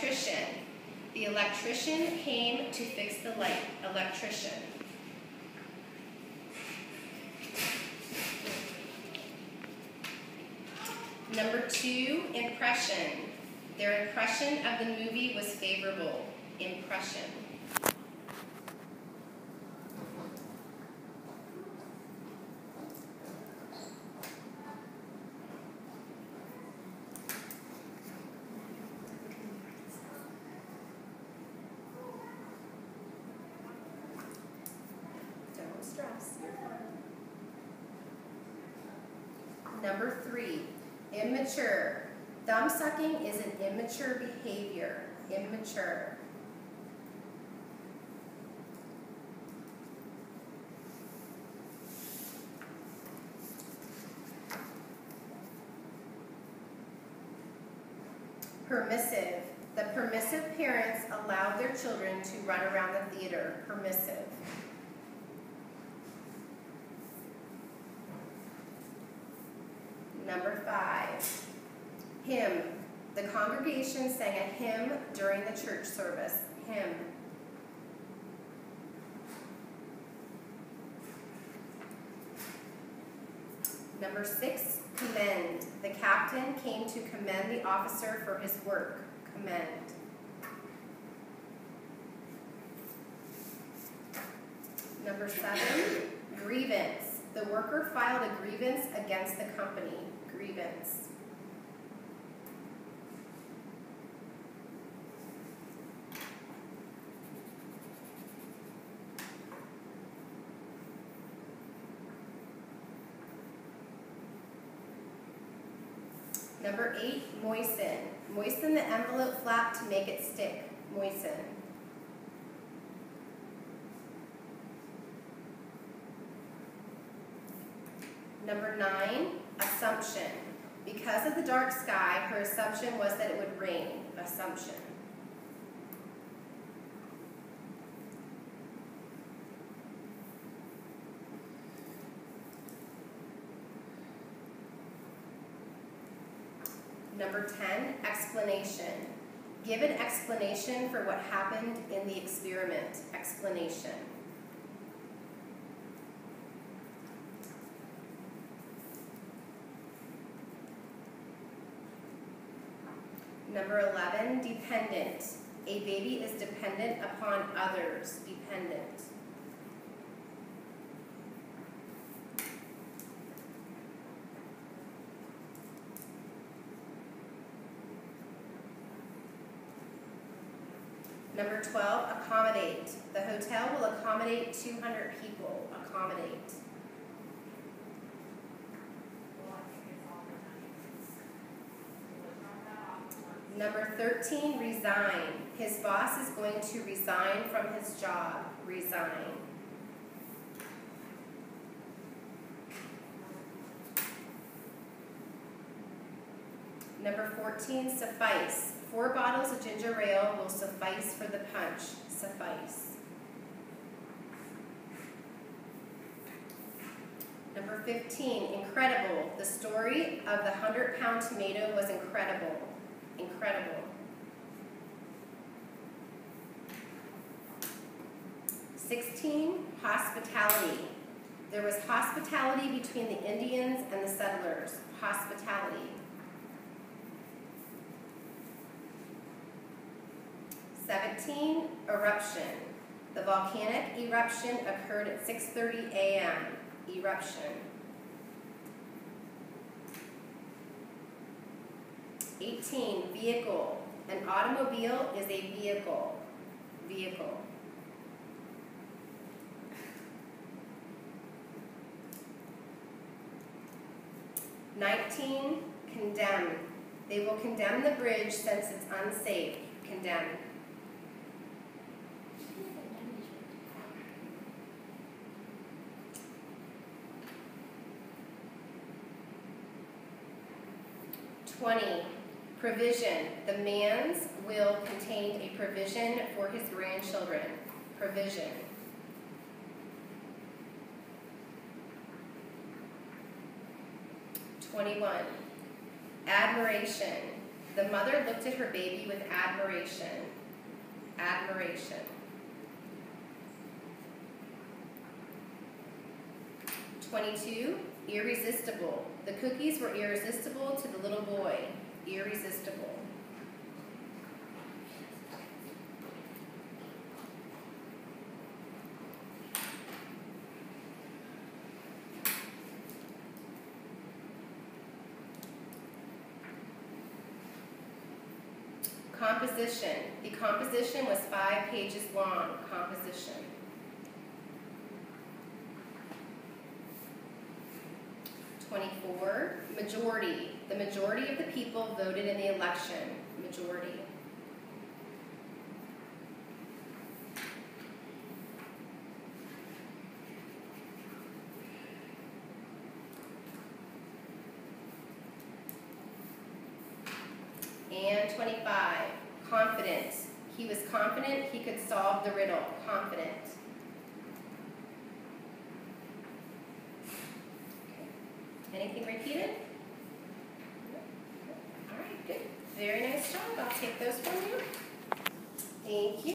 electrician. The electrician came to fix the light. Electrician. Number 2, impression. Their impression of the movie was favorable. Impression. Don't stress. Number 3, immature. Thumb sucking is an immature behavior. Immature. Permissive. The permissive parents allowed their children to run around the theater. Permissive. Number 5, hymn. The congregation sang a hymn during the church service. Hymn. Number 6, commend. The captain came to commend the officer for his work. Commend. Number 7, grievance. The worker filed a grievance against the company. Grievance. Number 8, moisten. Moisten the envelope flap to make it stick. Moisten. Number 9, assumption. Because of the dark sky, her assumption was that it would rain. Assumption. Number 10, explanation. Give an explanation for what happened in the experiment. Explanation. Number 11, dependent. A baby is dependent upon others. Dependent. Number 12, accommodate. The hotel will accommodate 200 people. Accommodate. Number 13, resign. His boss is going to resign from his job. Resign. Number 14, suffice. 4 bottles of ginger ale will suffice for the punch. Suffice. Number 15, incredible. The story of the 100-pound tomato was incredible. Incredible. 16, hospitality. There was hospitality between the Indians and the settlers. Hospitality. 17, eruption. The volcanic eruption occurred at 6:30 a.m. Eruption. 18, vehicle. An automobile is a vehicle. Vehicle. 19, condemn. They will condemn the bridge since it's unsafe. Condemn. 20, provision. The man's will contained a provision for his grandchildren. Provision. 21, admiration. The mother looked at her baby with admiration. Admiration. 22, irresistible. The cookies were irresistible to the little boy. Irresistible. Composition. The composition was 5 pages long. Composition. 24, majority. The majority of the people voted in the election. Majority. And 25, confident. He was confident he could solve the riddle. Confident. Anything repeated? All right, good. Very nice job. I'll take those from you. Thank you.